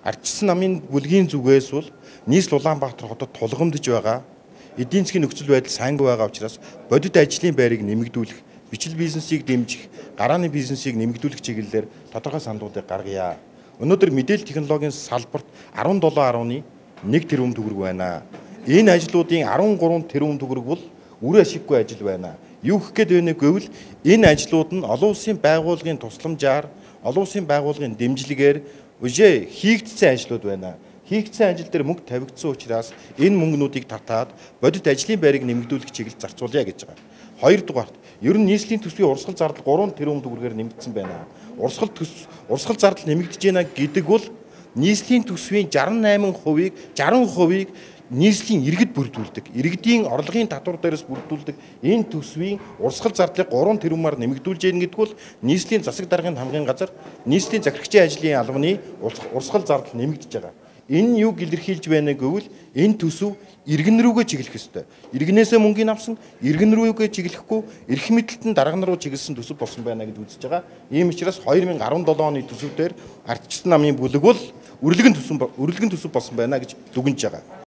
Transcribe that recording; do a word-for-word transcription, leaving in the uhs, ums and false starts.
Ардчилсан намын бүлгийн зүгээс бол нийслэл Улаанбаатар хотод тулгамдж байгаа. Эдийн засгийн нөхцөл байдал сайнгүй байгаа учраас бодит ажлын байрыг нэмэгдүүлэх, бичил бизнесийг дэмжих, гарааны бизнесийг нэмэгдүүлэх чиглэлээр тодорхой саналуудыг гаргая. Өнөөдөр мэдээлэл технологийн салбарт арван долоо гаруй нэг тэрбум төгрөг байна. Энэ ажлуудын арван гурван тэрбум төгрөг бол үр ашиггүй ажил байна. Юу гэх гээд байна гэвэл энэ ажлууд нь олон улсын байгууллагын тусламжаар, олон улсын байгууллагын дэмжлэгээр үжээ хийгдсэн ажлууд байна. Хийгдсэн ажил дээр мөнгө тавигдсан учраас энэ мөнгнүүдийг татаад бодит ажлын байрыг нэмэгдүүлэх чиглэлд зарцуулъя гэж байгаа. Хоёрдугаарт ер нь нийслэлийн төсвийн урсгал зардал гурван тэрбум төгрөгөөр нэмэгдсэн байна. Урсгал төс урсгал зардал нэмэгдэж байна гэдэг бол нийслэлийн төсвийн жарим найман хувийг жарим хувийг нийслэлийн иргэд бүрдүүлдэг. Иргэдийн орлогын татвар дээрээс бүрдүүлдэг энэ төсвийн урсгал зардлыг гурван тэрбумаар нэмэгдүүлж яах гэдэг бол нийслэлийн засаг даргын хамгийн газар нийслэлийн захирагчийн ажлын албаны урсгал зардал нэмэгдэж байгаа. Энэ нь юг илэрхийлж байна гэвэл энэ төсөв иргэн рүүгээ чиглэх ёстой. Иргэнээсээ мөнгөний авсан, иргэн рүүгээ чиглэхгүй, эрх мэдэлтэн дарга наруу чиглэсэн төсөв болсон байна гэж үзэж байгаа. Ийм учраас две тысячи десять оны төсөвдөр ардчилсан намын бүлэг бол үрэлгэн төсөв үрэлгэн төсөв болсон байна гэж дүгнэж байгаа.